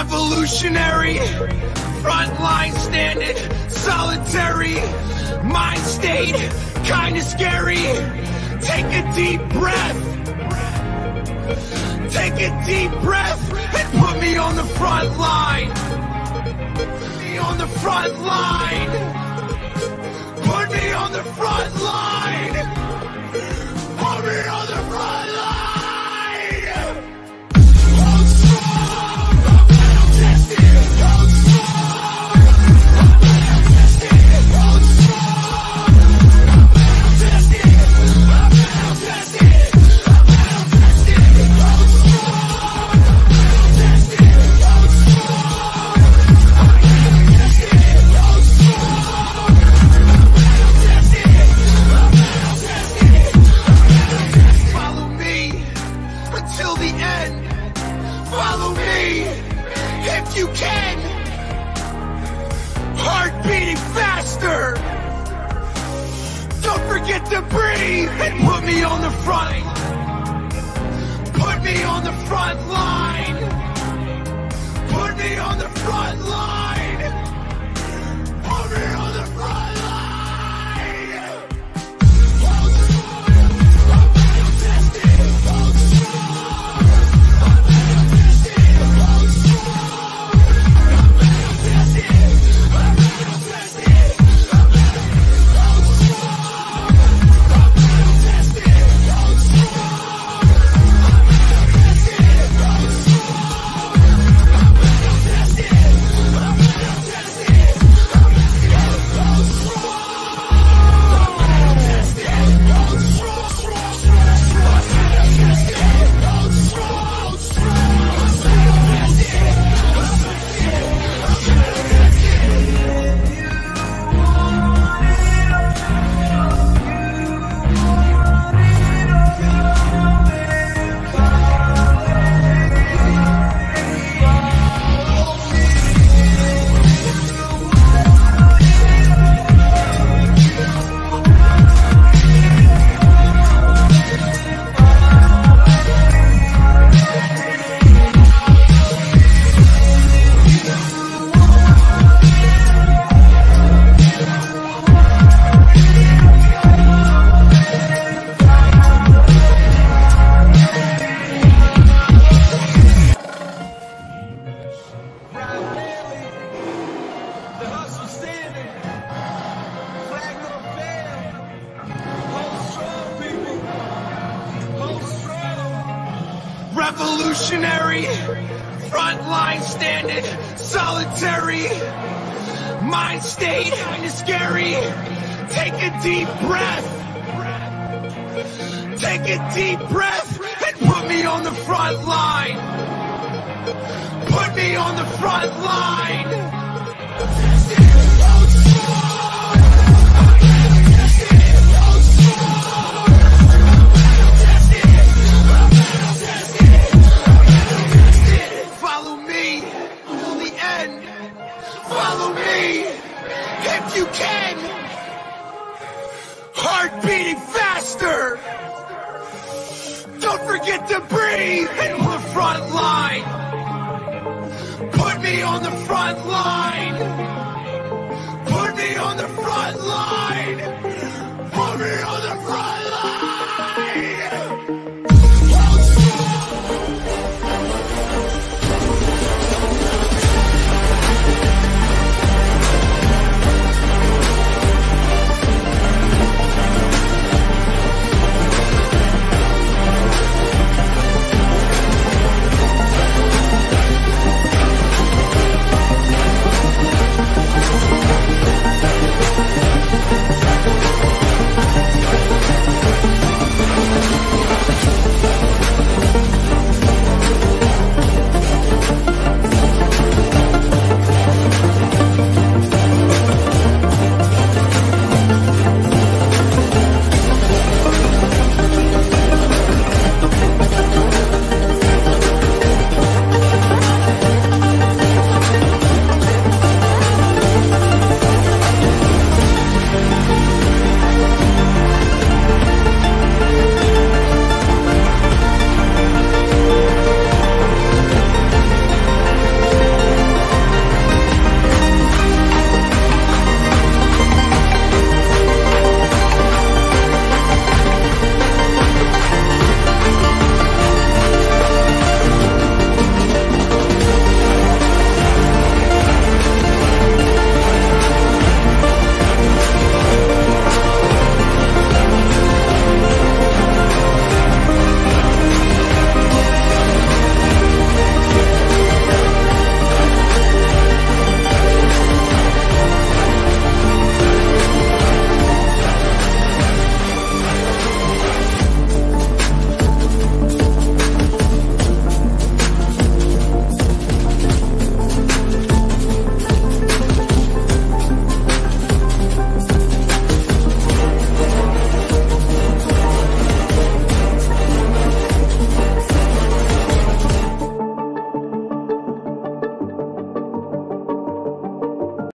Revolutionary, frontline standing, solitary, mind state, kinda scary. Take a deep breath. Take a deep breath and put me on the front line. Put me on the front line. Put me on the front line. Put me on the front line. Hold strong. Hold tested. Hold strong. Hold strong. Hold tested. Hold tested. You can. Heart beating faster. Don't forget to breathe and put me on the front. Put me on the front line. Put me on the front line. Put me on the front line. Hold strong. I'm tested. Hold strong. I'm tested. Hold strong. Revolutionary, frontline standing, solitary, mind state, kinda scary. Take a deep breath. Take a deep breath and put me on the front line. Put me on the front line. Follow me if you can. Heart beating faster. Don't forget to breathe and put front line. Put me on the front line. Put me on the front line.